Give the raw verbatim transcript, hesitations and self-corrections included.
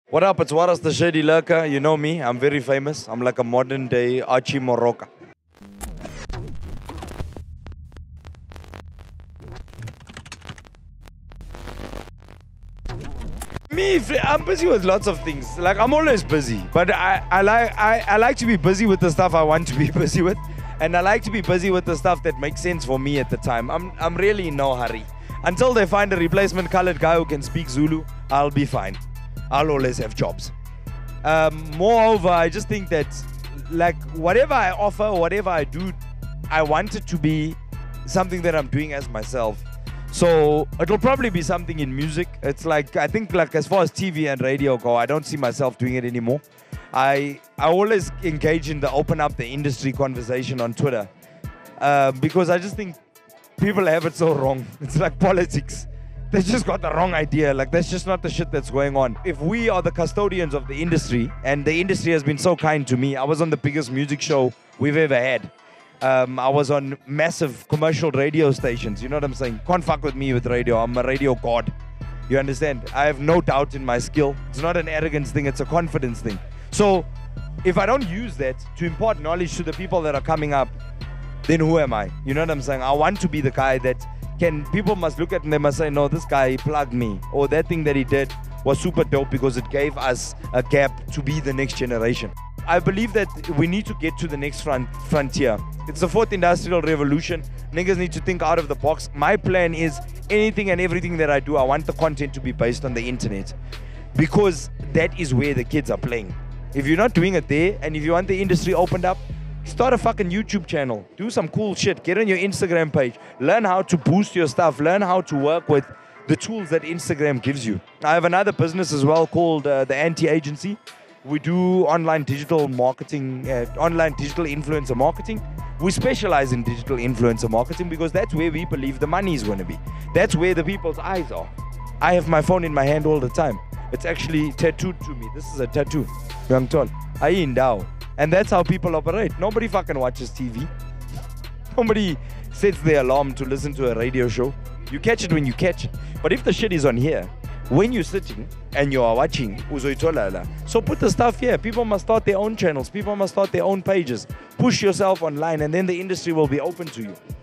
What up? It's Warras the Shady Lurker. You know me. I'm very famous. I'm like a modern day Archie Moroka. Me, I'm busy with lots of things. Like, I'm always busy. But I, I, like, I, I like to be busy with the stuff I want to be busy with. And I like to be busy with the stuff that makes sense for me at the time. I'm, I'm really in no hurry. Until they find a replacement colored guy who can speak Zulu, I'll be fine. I'll always have jobs. Um, moreover, I just think that, like, whatever I offer, whatever I do, I want it to be something that I'm doing as myself. So it'll probably be something in music. It's like, I think, like, as far as T V and radio go, I don't see myself doing it anymore. I I always engage in the open up the industry conversation on Twitter uh, because I just think people have it so wrong. It's like politics. They just got the wrong idea. Like, that's just not the shit that's going on. If we are the custodians of the industry, and the industry has been so kind to me, I was on the biggest music show we've ever had. Um, I was on massive commercial radio stations. You know what I'm saying? Can't fuck with me with radio. I'm a radio god. You understand? I have no doubt in my skill. It's not an arrogance thing. It's a confidence thing. So if I don't use that to impart knowledge to the people that are coming up, then who am I? You know what I'm saying? I want to be the guy that can, people must look at and they must say, no, this guy plugged me. Or that thing that he did was super dope because it gave us a gap to be the next generation. I believe that we need to get to the next front frontier. It's the fourth industrial revolution. Niggas need to think out of the box. My plan is anything and everything that I do, I want the content to be based on the internet. Because that is where the kids are playing. If you're not doing it there, and if you want the industry opened up, start a fucking YouTube channel. Do some cool shit. Get on your Instagram page. Learn how to boost your stuff. Learn how to work with the tools that Instagram gives you. I have another business as well called uh, the Anti-Agency. We do online digital marketing, uh, online digital influencer marketing. We specialize in digital influencer marketing because that's where we believe the money is going to be. That's where the people's eyes are. I have my phone in my hand all the time. It's actually tattooed to me. This is a tattoo. Young tall. I endow. And that's how people operate. Nobody fucking watches T V. Nobody sets their alarm to listen to a radio show. You catch it when you catch it. But if the shit is on here, when you're sitting and you are watching, so put the stuff here. People must start their own channels. People must start their own pages. Push yourself online and then the industry will be open to you.